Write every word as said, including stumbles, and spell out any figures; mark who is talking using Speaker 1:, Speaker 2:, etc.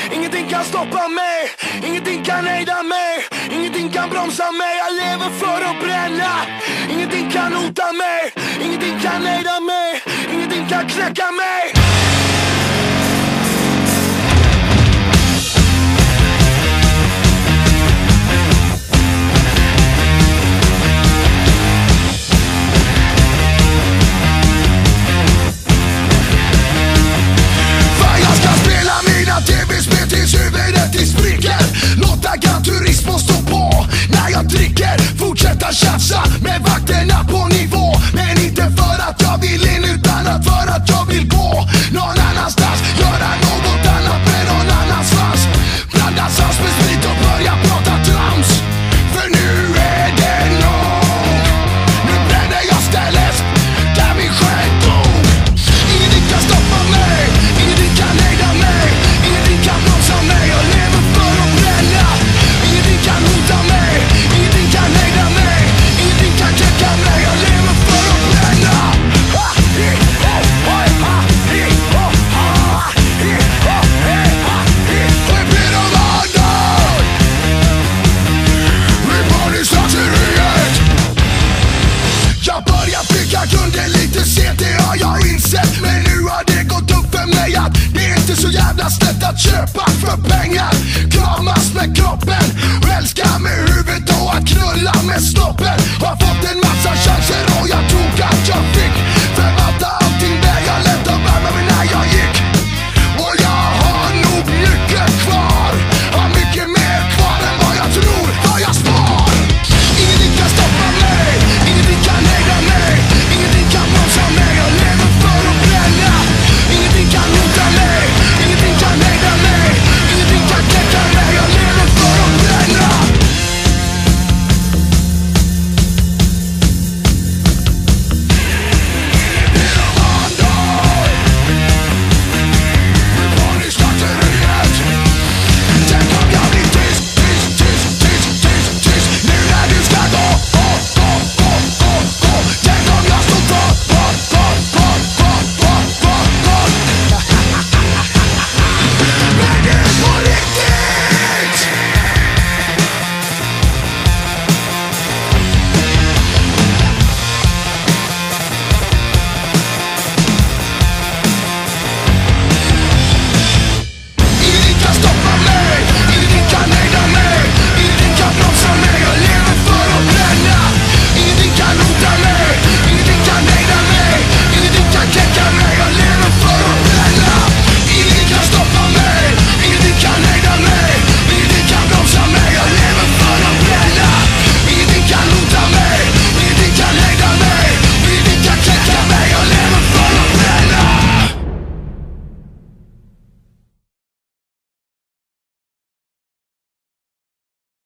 Speaker 1: Ingenting kan stoppa mig, ingenting kan hejda mig, ingenting kan bromsa mig. Jag lever för att bränna. Ingenting kan hota mig, ingenting kan hejda mig, ingenting kan knäcka mig. Tv-spel tills huvudet i spricker. Låta Gran Turismo stå på när jag dricker. Fortsätta tjafsa med vakterna på nivå. Men inte för att jag vill in utan att för att jag vill gå någon annanstans. Göra något annat med någon annans svans. Blanda sans med sprit och börja prata trams. För nu är det nog. Nu bränner jag stället där min själ dog. Ingenting kan stoppa mig, ingenting kan hejda mig, ingenting kan bromsa mig. Jag lever för att bränna. Ingenting kan hota mig, ingenting kan hejda mig, ingenting kan knäcka mig. Jag lever för att bränna. Det blir de andra. Vi barn i slagteriet. Jag börjar bygga grunden lite sent, det har jag insett. Men nu har det gått upp för mig att det är inte så jävla snett att köpa för pengar. Kramas med kroppen, älska med huvudet och att knulla med snoppen. Har fått en massa chanser och jag tog att jag fick förvalta allting där jag lätt och värma min